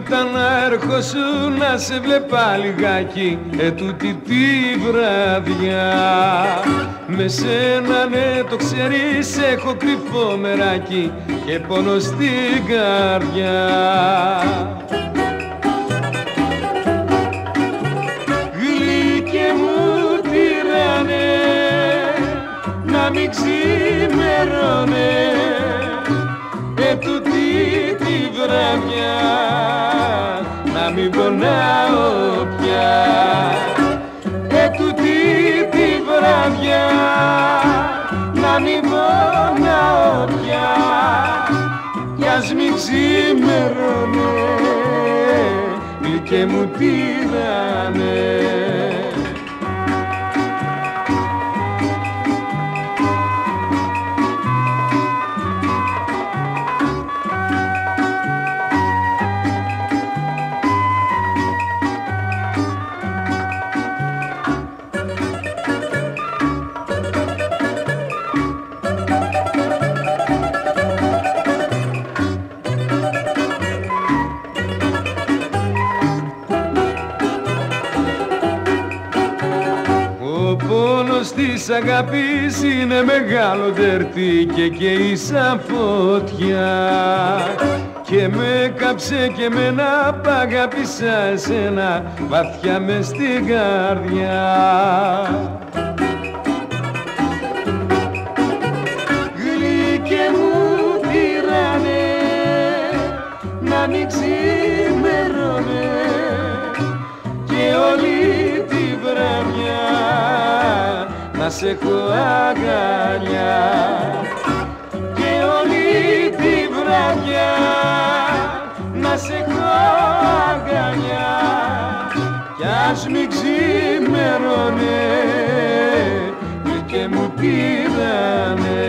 ήταν να ερχόσουν να σε βλέπα λιγάκι ετούτη τη βραδιά. Με σένα ναι το ξέρεις έχω κρυφό μεράκι και πόνο στην καρδιά. Γλυκέ μου τυραννέ, να μην ξημερώνε ετούτη τη βραδιά, να μην πονάω πια ετούτη τη βραδιά, να μην πονάω πια κι ας μην ξημερώνε γλυκέ μου τυραννέ. Της αγάπης είναι μεγάλο τερτί και καίει σαν φωτιά και με κάψε και εμένα π' αγάπησα εσένα βαθιά μες στην καρδιά. Γλυκέ μου τυραννέ, να μην ξημερώνε και όλη τη βραδιά να σε έχω αγκαλιά και όλη τη βραδιά να σε έχω αγκαλιά κι ας μην ξημερώνε γλυκέ μου τυραννέ.